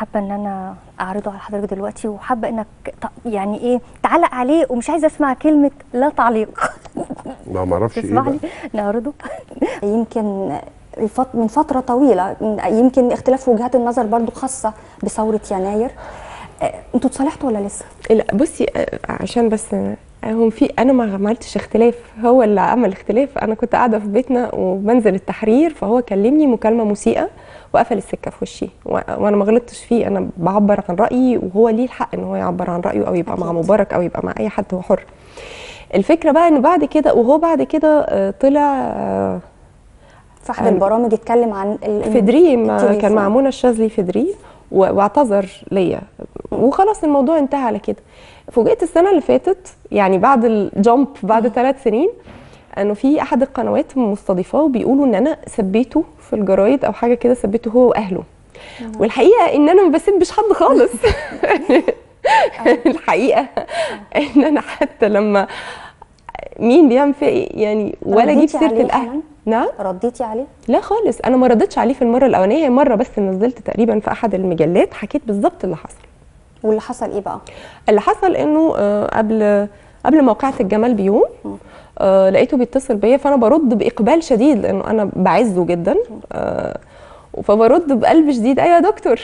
حابه ان انا اعرضه على حضرتك دلوقتي، وحابه انك يعني ايه تعلق عليه، ومش عايزه اسمع كلمه لا تعليق. ما اعرفش ايه تسمح بقى. لي نعرضه؟ يمكن من فترة طويلة، يمكن اختلاف وجهات النظر برضو خاصة بثورة يناير. انتوا اتصالحتوا ولا لسه؟ لا بصي، عشان بس انا ما عملتش اختلاف، هو اللي عمل اختلاف. انا كنت قاعده في بيتنا وبنزل التحرير، فهو كلمني مكالمه مسيئه وقفل السكه في وشي، وانا ما غلطتش فيه. انا بعبر عن رايي، وهو ليه الحق ان هو يعبر عن رايه، او يبقى مع مبارك او يبقى مع اي حد، هو حر. الفكره بقى انه بعد كده، وهو بعد كده طلع في احد البرامج اتكلم عن في دريم، كان مع منى الشاذلي في دريم، واعتذر ليا، وخلاص الموضوع انتهى على كده. فوجئت السنه اللي فاتت، يعني بعد الجامب، بعد 3 سنين، انه في احد القنوات مستضيفاه وبيقولوا ان انا سبيته في الجرايد او حاجه كده، سبيته هو واهله. والحقيقه ان انا ما بسبش حد خالص. الحقيقه ان انا حتى لما مين بيعمل فيا ايه يعني، ولا اجيب سيره الاهل. نعم، رديتي عليه؟ لا خالص، انا ما ردتش عليه في المره الاولانيه. مره بس نزلت تقريبا في احد المجلات، حكيت بالظبط اللي حصل. واللي حصل ايه بقى؟ اللي حصل انه قبل موقعة الجمل بيوم لقيته بيتصل بيا، فانا برد باقبال شديد لانه انا بعزه جدا، فبرد بقلب شديد: ايوه يا دكتور.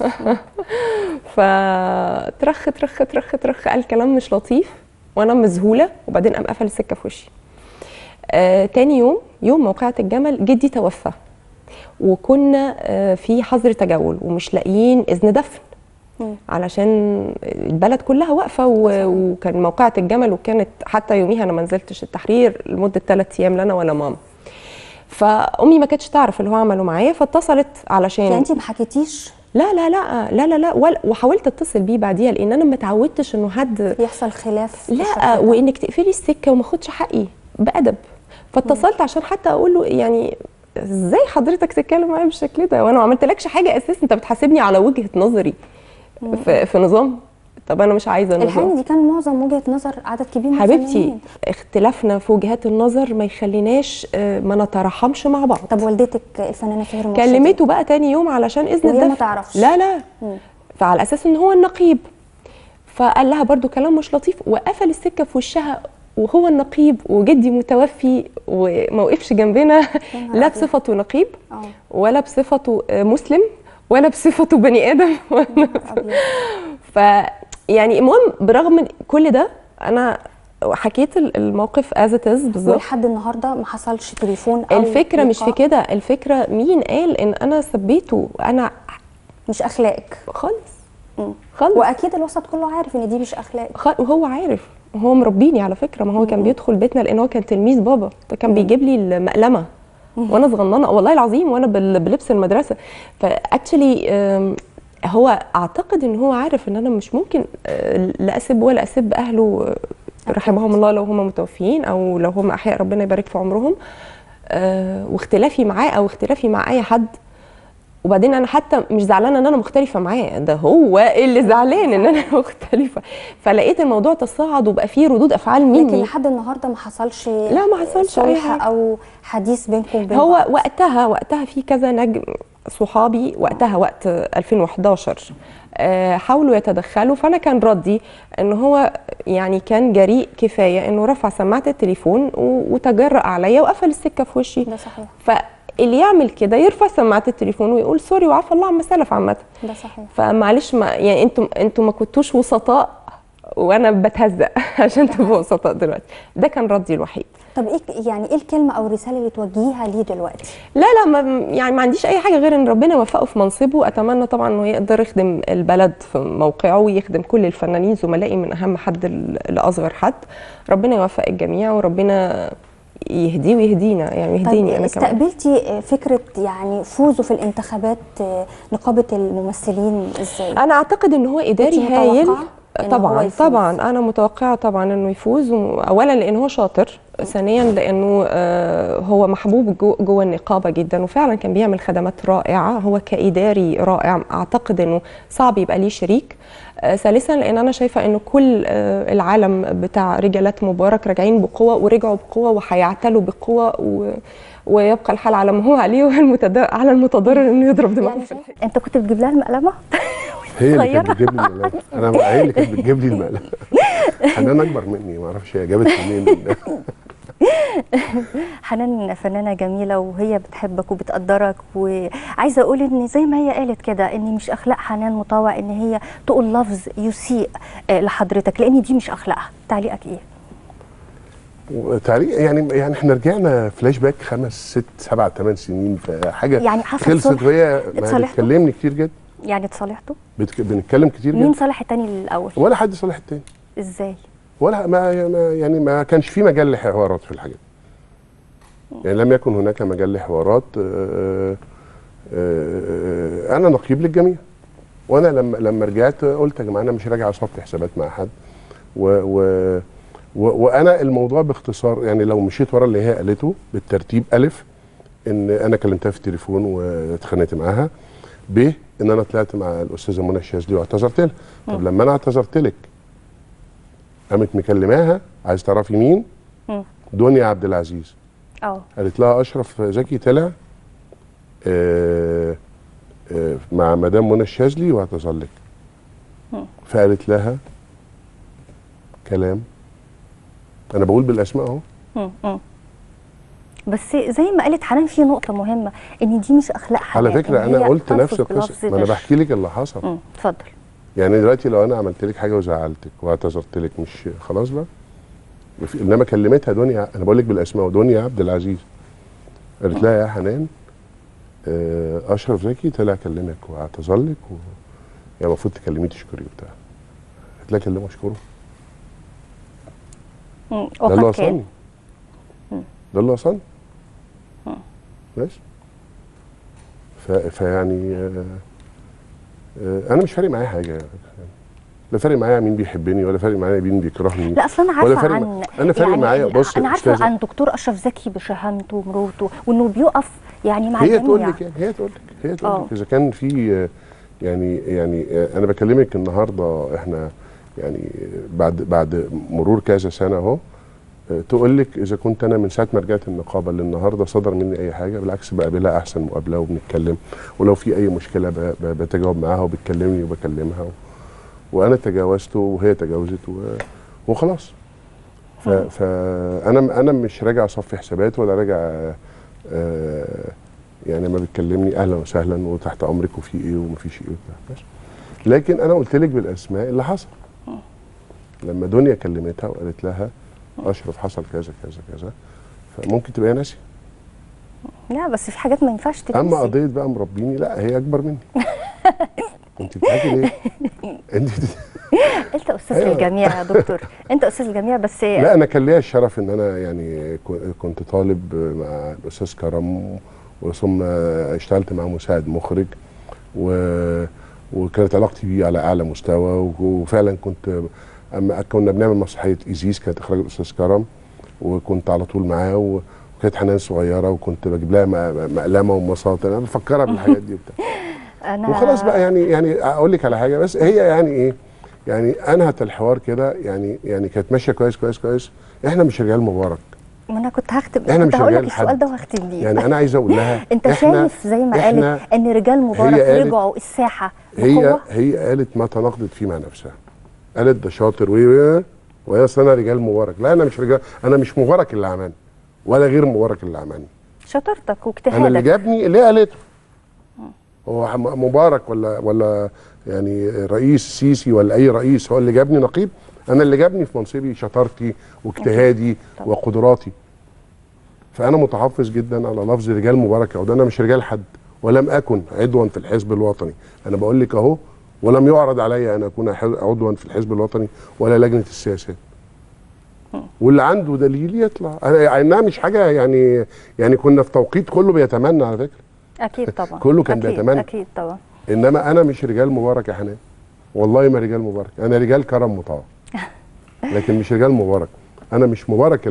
فترخ ترخ ترخ ترخ، قال كلام مش لطيف وانا مذهوله، وبعدين قام قفل السكه في وشي. تاني يوم موقعة الجمل جدي توفى، وكنا في حظر تجول ومش لاقيين اذن دفن علشان البلد كلها واقفه، وكان موقعة الجمل، وكانت حتى يوميها انا ما نزلتش التحرير لمده 3 ايام، لا انا ولا ماما. فامي ما كانتش تعرف اللي هو عمله معايا، فاتصلت علشان يعني انت ما حكيتيش؟ لا لا لا لا لا لا، وحاولت اتصل بيه بعديها، لان انا ما اتعودتش انه حد يحصل خلاف، لا، وانك تقفلي السكه وما اخدش حقي بادب. فاتصلت عشان حتى اقول له يعني ازاي حضرتك تتكلم معايا بالشكل ده، وانا ما عملتلكش حاجه اساسا، انت بتحاسبني على وجهه نظري في نظام. طب انا مش عايزه نظام. الحقيقه دي كان معظم وجهه نظر عدد كبير من حبيبتي، اختلافنا في وجهات النظر ما يخليناش ما نترحمش مع بعض. طب والدتك الفنانه فهر كلمته بقى تاني يوم علشان اذن الدفع، وهي ما تعرفش؟ لا فعلى اساس ان هو النقيب، فقال لها برضو كلام مش لطيف، وقفل السكه في وشها وهو النقيب، وجدي متوفي وما وقفش جنبنا لا بصفته نقيب ولا بصفته مسلم ولا بصفته بني ادم. يعني المهم، برغم كل ده انا حكيت الموقف از ات از بالظبط. ولحد النهارده ما حصلش تليفون او الفكره مش في كده، الفكره مين قال ان انا سبيته؟ انا مش اخلاقك خالص. واكيد الوسط كله عارف ان دي مش اخلاق، وهو عارف، وهو مربيني على فكره. ما هو كان بيدخل بيتنا لان هو كان تلميذ بابا، كان بيجيب لي المقلمه وانا صغننه والله العظيم، وانا بلبس المدرسه. فاكشلي هو اعتقد ان هو عارف ان انا مش ممكن لا اسب ولا اسب اهله رحمهم الله لو هم متوفيين، او لو هم احياء ربنا يبارك في عمرهم. واختلافي معاه او اختلافي مع اي حد، وبعدين انا حتى مش زعلانه ان انا مختلفه معاه، ده هو اللي زعلان ان انا مختلفه. فلقيت الموضوع تصاعد وبقى فيه ردود افعال مني. لكن لحد النهارده ما حصلش؟ لا ما حصلش اي حاجه او حديث بينكم وبين هو بعض. وقتها في كذا نجم صحابي وقتها، وقت 2011 حاولوا يتدخلوا، فانا كان ردي ان هو يعني كان جريء كفايه انه رفع سماعه التليفون وتجرأ عليا وقفل السكه في وشي. ده صحيح. اللي يعمل كده يرفع سماعه التليفون ويقول سوري وعفى الله عما سلف عامه. ده صحيح. فمعلش، يعني انتم ما كنتوش وسطاء وانا بتهزق عشان تبقوا وسطاء دلوقتي. ده كان ردي الوحيد. طب ايه الكلمه او الرساله اللي توجهيها ليه دلوقتي؟ لا يعني ما عنديش اي حاجه غير ان ربنا يوفقه في منصبه. اتمنى طبعا انه يقدر يخدم البلد في موقعه، ويخدم كل الفنانين زملائي من اهم حد لاصغر حد. ربنا يوفق الجميع، وربنا يهديه ويهدينا، يعني يهديني انا كمان. استقبلتي فكره يعني فوزه في الانتخابات نقابه الممثلين ازاي؟ انا اعتقد ان هو اداري هايل. طبعا انا متوقعه طبعا انه يفوز. اولا لان هو شاطر، ثانيا لانه هو محبوب جوه النقابه جدا، وفعلا كان بيعمل خدمات رائعه. هو كاداري رائع، اعتقد انه صعب يبقى ليه شريك. ثالثا لان انا شايفه انه كل العالم بتاع رجالات مبارك راجعين بقوه، ورجعوا بقوه وهيعتلوا بقوه، ويبقى الحال على ما هو عليه، على المتضرر انه يضرب دماغه في الحيط. انت كنت بتجيب لها المقلمه؟ هي اللي كانت صغيرة. بتجيب لي المقلمه، هي اللي كانت بتجيب لي المقلمه. حنان اكبر مني، ما اعرفش هي جابت منين. حنان فنانة جميلة وهي بتحبك وبتقدرك، وعايزة أقول إن زي ما هي قالت كده إن مش أخلاق حنان مطاوع إن هي تقول لفظ يسيء لحضرتك، لأن دي مش أخلاقها. تعليقك إيه؟ تعليق يعني احنا رجعنا فلاش باك 5 6 7 8 سنين في حاجه يعني حصل خلصت، صلح؟ وهي ما اتصالحتوا؟ بتكلمني كتير جدا، يعني اتصالحتوا؟ بنتكلم كتير مين جدا، صالح التاني الأول؟ ولا حد صالح التاني، إزاي؟ ولا يعني ما كانش في مجال لحوارات في الحاجات، يعني لم يكن هناك مجال لحوارات. انا نقيب للجميع، وانا لما رجعت قلت يا جماعه انا مش راجع اصفي حسابات مع حد، وانا الموضوع باختصار، يعني لو مشيت ورا اللي هي قالته بالترتيب: الف، ان انا كلمتها في التليفون واتخانقت معاها، ب، ان انا طلعت مع الاستاذه منى الشاذلي واعتذرت لها. طب لما انا اعتذرت لك قامت مكلماها، عايز تعرفي مين؟ دنيا عبد العزيز. قالت لها اشرف زكي طلع مع مدام منى الشاذلي واعتذر لك. فقالت لها كلام، انا بقول بالاسماء اهو. بس زي ما قالت حنان في نقطة مهمة، ان دي مش اخلاق حنان. على فكرة انا قلت نفس القصة، ما انا بحكي لك اللي حصل. اتفضل. يعني دلوقتي لو انا عملت لك حاجة وزعلتك واعتذرت لك، مش خلاص بقى؟ انما كلمتها دنيا، انا بقول لك بالاسماء، ودنيا عبد العزيز قالت لها يا حنان اشرف زكي طلع كلمك واعتذر لك يعني المفروض تكلميه تشكريه وبتاع. قالت لها كلمه اشكره. ده اللي وصلني، ده اللي وصلني بس. فيعني انا مش فارق معايا حاجه، لا فارق معايا مين بيحبني ولا فارق معايا مين بيكرهني. لا اصل انا عارفه انا فارق يعني معايا. بص انا عارفه عن دكتور اشرف زكي بشهامته ومروته، وانه بيقف يعني مع هي الجميع. تقول لك هي تقول لك اذا كان في يعني انا بكلمك النهارده احنا يعني بعد مرور كذا سنه اهو، تقول لك اذا كنت انا من ساعه ما رجعت النقابه للنهارده صدر مني اي حاجه، بالعكس بقابلها احسن مقابله وبنتكلم، ولو في اي مشكله بتجاوب معاها وبتكلمني وبكلمها وانا تجاوزته وهي تجاوزت وخلاص. فانا مش راجع اصفي حسابات ولا راجع يعني ما بتكلمني اهلا وسهلا وتحت امرك وفي ايه ومفيش ايه وبتاع، بس. لكن انا قلت لك بالاسماء اللي حصل. لما دنيا كلمتها وقالت لها اشرف حصل كذا كذا كذا، فممكن تبقى ناسي. لا بس في حاجات ما ينفعش تنسي. اما قضيه بقى مربيني، لا هي اكبر مني. انت بتحكي ليه؟ انت استاذ الجميع يا دكتور، انت استاذ الجميع. بس لا انا كان ليا الشرف ان انا يعني كنت طالب مع الاستاذ كرم، وثم اشتغلت معاه مساعد مخرج، وكانت علاقتي بيه على اعلى مستوى، وفعلا كنت اما كنا بنعمل مسرحيه ايزيس كانت اخراج الاستاذ كرم، وكنت على طول معاه، وكانت حنان صغيره وكنت بجيب لها مقلمه ومساطر، انا بفكرها بالحاجات دي وبتاع. وخلاص بقى يعني اقول لك على حاجه، بس هي يعني ايه، يعني انهت الحوار كده، يعني كانت ماشيه كويس كويس كويس. احنا مش رجال مبارك. ما انا كنت هختم، احنا كنت مش هقول لك رجال السؤال ده وهختم بيه. يعني انا عايز اقول لها انت شايف زي ما قالت ان رجال مبارك رجعوا الساحه بقوه؟ هي قالت ما تناقضت فيه مع نفسها. قالت ده شاطر وهي اصل انا رجال مبارك. لا انا مش رجال، انا مش مبارك اللي عملني ولا غير مبارك اللي عملني. شطارتك واجتهادك. انا اللي جابني اللي قالته. هو مبارك ولا يعني رئيس سيسي ولا اي رئيس هو اللي جابني نقيب؟ انا اللي جابني في منصبي شطارتي واجتهادي وقدراتي. فانا متحفظ جدا على لفظ رجال مبارك. انا مش رجال حد، ولم اكن عضوا في الحزب الوطني. انا بقول لك اهو، ولم يعرض علي ان اكون عضوا في الحزب الوطني ولا لجنه السياسات. واللي عنده دليل يطلع. انا انها مش حاجه يعني كنا في توقيت كله بيتمنى على فكره. اكيد طبعا. كله كان بيتمنى. اكيد طبعا. انما انا مش رجال مبارك يا حنان، والله ما رجال مبارك. انا رجال كرم مطاوع لكن مش رجال مبارك. انا مش مبارك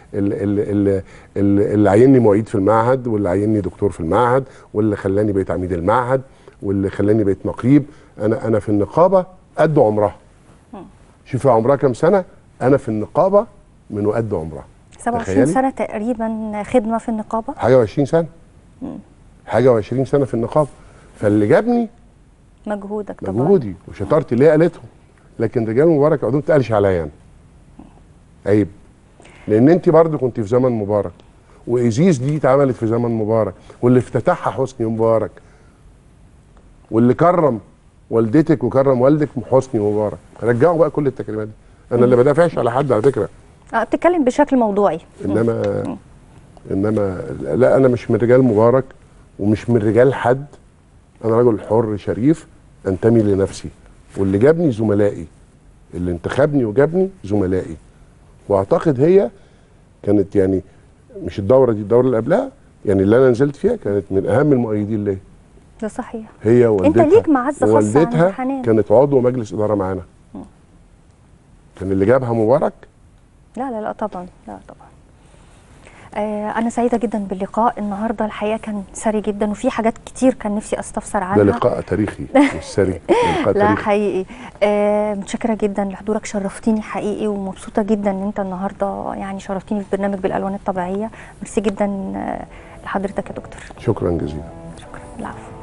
اللي عيني معيد في المعهد، واللي عيني دكتور في المعهد، واللي خلاني بقيت عميد المعهد، واللي خلاني بقيت نقيب. انا في النقابه قد عمرها. شوفي عمرها كام سنه؟ انا في النقابه من قد عمرها 27 سنه تقريبا خدمه في النقابه. حاجه و20 سنه. حاجه و20 سنه في النقابه. فاللي جابني مجهودك طبعا. مجهودي وشطارتي اللي هي قالتهم. لكن رجال مبارك عقدهم ما تقالش عليا يعني. عيب. لان انت برضو كنت في زمن مبارك، وايزيس دي اتعملت في زمن مبارك، واللي افتتحها حسني مبارك، واللي كرم والدتك وكرم والدك حسني مبارك. رجعوا بقى كل التكريمات دي. انا اللي بدافعش على حد على فكره. بتتكلم بشكل موضوعي. انما لا، انا مش من رجال مبارك ومش من رجال حد. انا رجل حر شريف انتمي لنفسي، واللي جابني زملائي، اللي انتخبني وجابني زملائي. واعتقد هي كانت يعني مش الدوره دي، الدوره اللي قبلها يعني اللي انا نزلت فيها كانت من اهم المؤيدين ليا. ده صحيح. هي والدتها، انت ليك معزه خاصه عند حنان. كانت عضو مجلس اداره معانا. كان اللي جابها مبارك. لا طبعا، لا طبعا. أنا سعيدة جدا باللقاء النهاردة. الحقيقة كان ثري جدا، وفي حاجات كتير كان نفسي أستفسر عنها. ده لقاء تاريخي مش ثري، لقاء لا تاريخي. حقيقي. متشكرة جدا لحضورك، شرفتيني حقيقي، ومبسوطة جدا إن أنت النهاردة يعني شرفتيني في برنامج بالألوان الطبيعية. ميرسي جدا لحضرتك يا دكتور. شكرا جزيلا. شكرا. العفو.